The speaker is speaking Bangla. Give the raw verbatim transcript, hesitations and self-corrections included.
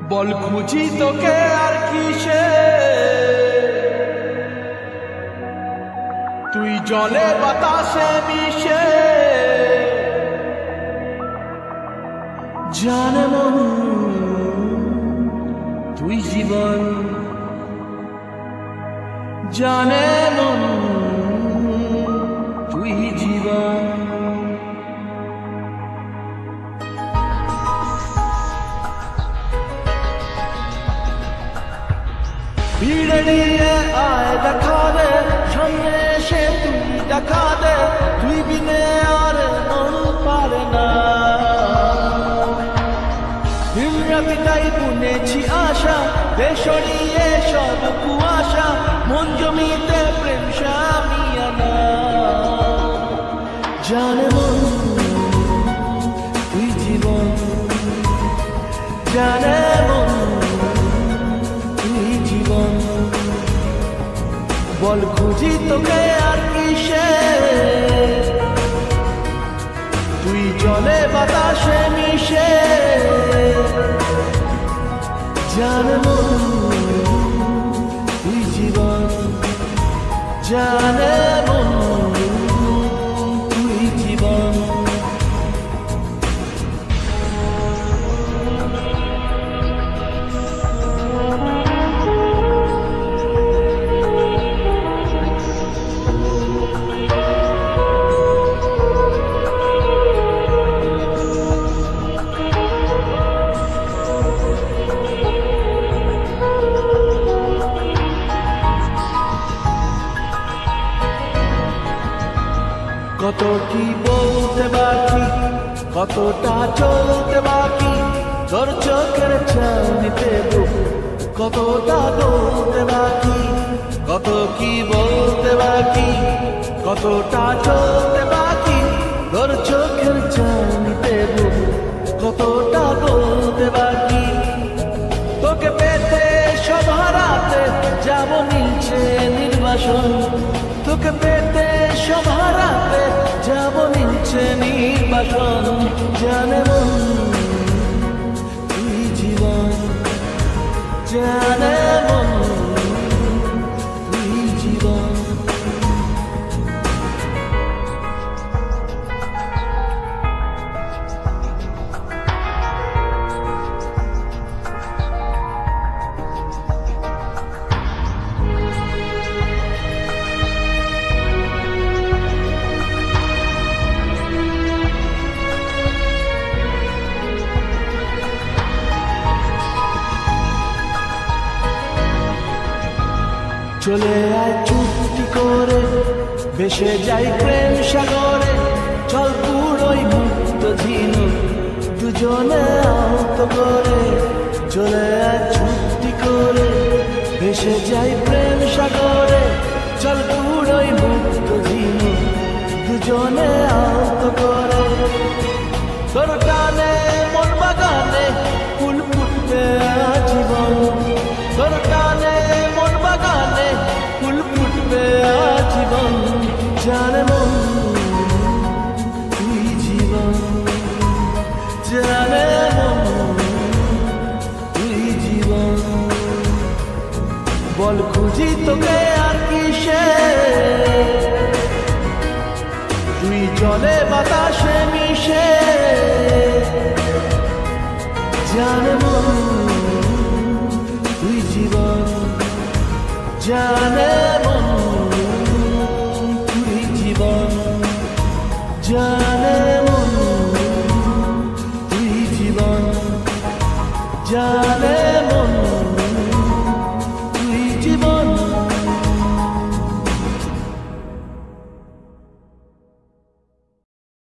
বল খুঁজি তোকে আর কিসে, তুই জলে বাতাসে মিশে। জানে মন তুই জীবন, জানে মন তুই জীবন। ভিড়ে নিয়ে আয় দেখা দে, সামনে এসে তুই দেখা দে, তুই বিনে আর মন পারে না। দিন রাতিটাই বুনেছি আশা, বেসরিয়ে সব কুয়াশা, মন জমিতে প্রেম শামিয়ানা। জানে মন তুই জীবন, জানে মন তুই জীবন। বল খুঁজি তোকে আর কিসে, তুই জলে বাতাসে মিশে। জানে মন তুই জীবন, জানে মন তুই জীবন। কত কি বলতে বাকি, কতটা চলতে বাকি, তোর চোখের চাঁদিতে বুক কতটা বলতে বাকি। কত কি বলতে বাকি, কতটা চলতে বাকি, তোর চোখের চাঁদিতে বুক কতটা বলতে বাকি। তোকে পেতে সব হারাতে যাব নিচে নির্বাসন, তোকে পেতে সব হারাতে যাব নিচে নির্বাসন। জানে মন তুই জীবন, জানে মন তুই জীবন। চলে আয় চুক্তি করে, ভেসে যাই প্রেম সাগরে, চল পুরোই মুক্ত ঝিনুক দুজনে আহত করে। চলে আয় চুক্তি করে, ভেসে যাই প্রেম সাগরে, চল পুরোই মুক্ত ঝিনুক দুজনে আহত করে। তোর টানে মন বাগানে ফুল ফুটবে আজীবন, তোর টানে মন বাগানে ফুল ফুটবে আজীবন। জানে মন তুই জীবন, জানে মন তুই জীবন। বল খুঁজি তোকে আর কিসে, তুই জলে বাতাসে মিশে। জানে মন তুই জীবন, জানে মন